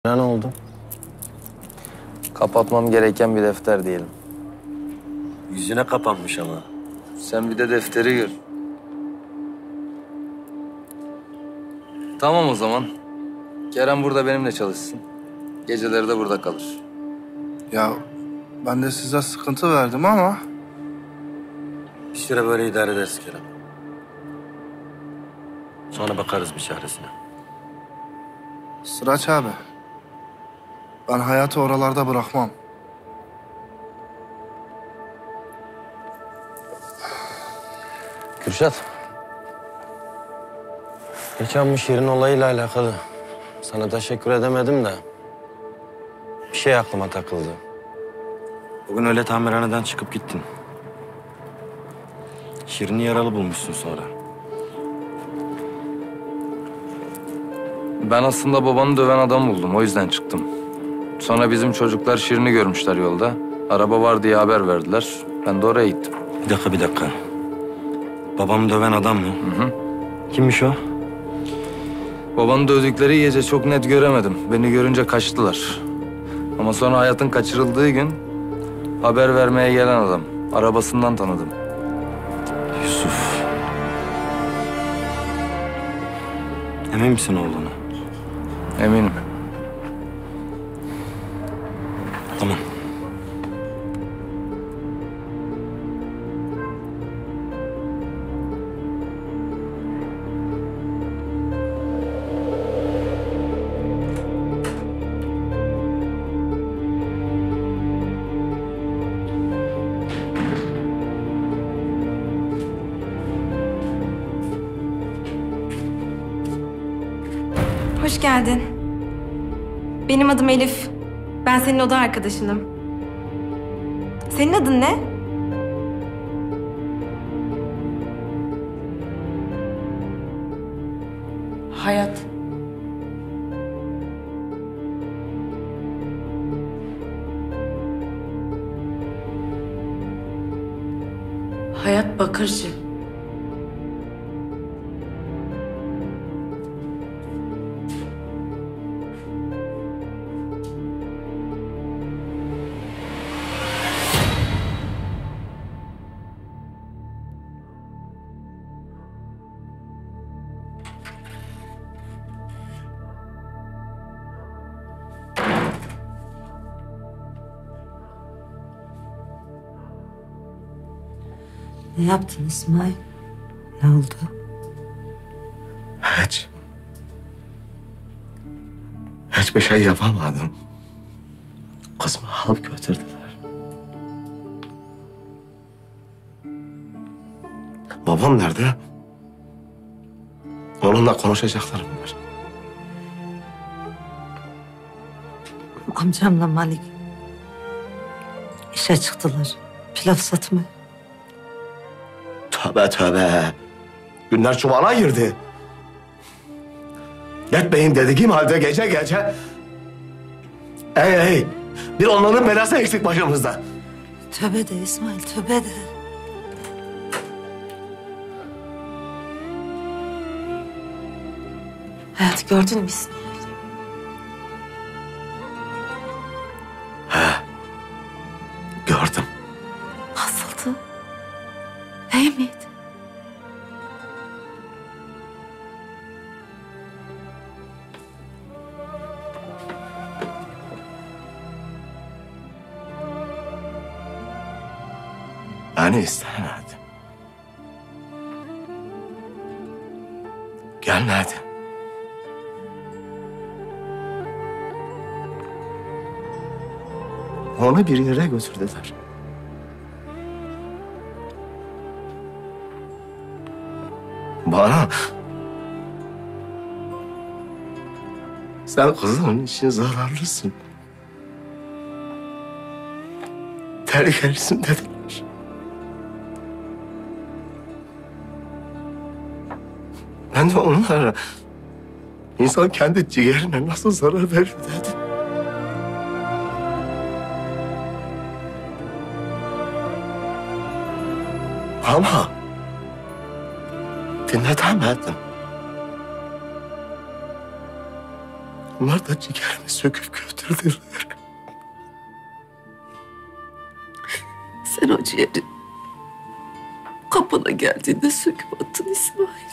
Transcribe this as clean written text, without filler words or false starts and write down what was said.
Ne oldu? Kapatmam gereken bir defter diyelim. Yüzüne kapanmış ama. Sen bir de defteri gör. Tamam o zaman. Kerem burada benimle çalışsın. Geceleri de burada kalır. Ya ben de size sıkıntı verdim ama... Bir süre böyle idare ederiz Kerem. Sonra bakarız bir çaresine. Sıraç abi. Ben hayatı oralarda bırakmam. Kürşat. Geçen bu Şirin olayıyla alakalı sana teşekkür edemedim de bir şey aklıma takıldı. Bugün öyle tamirhaneden çıkıp gittin. Şirin'i yaralı bulmuşsun sonra. Ben aslında babanı döven adam buldum. O yüzden çıktım. Sonra bizim çocuklar Şirin'i görmüşler yolda. Araba var diye haber verdiler. Ben de oraya gittim. Bir dakika. Babamı döven adam mı? Hı. Kimmiş o? Babanı dövdükleri gece çok net göremedim. Beni görünce kaçtılar. Ama sonra Hayat'ın kaçırıldığı gün haber vermeye gelen adam. Arabasından tanıdım. Yusuf. Emin misin oğluna? Eminim. Tamam. Hoş geldin. Benim adım Elif. Ben senin oda arkadaşınım. Senin adın ne? Hayat. Hayat Bakırcı. Ne yaptın İsmail? Ne oldu? Hiç. Hiçbir şey yapamadım. Kızımı alıp götürdüler. Babam nerede? Onunla konuşacaklarım var. Amcamla Malik işe çıktılar. Pilav satmaya. Tövbe tövbe. Günler çuvala girdi. Yetmeyin dediğim halde gece gece... Ey, bir onların belası eksik başımızda. Tövbe de İsmail, tövbe de. Hayat gördün mü İsmail? Gördüm. Nasıldı? İyi miydi? Beni istemedi. Gelmedi. Onu bir yere götürdüler. Bana... Sen kızının için zararlısın. Tehlikelisin dediler. Ben de onlara... İnsan kendi ciğerine nasıl zarar verir dedim. Ama... dinletemedim. Onlar da ciğerimi söküp götürdüler. Sen o ciğeri kapına geldiğinde söküp attın İsmail.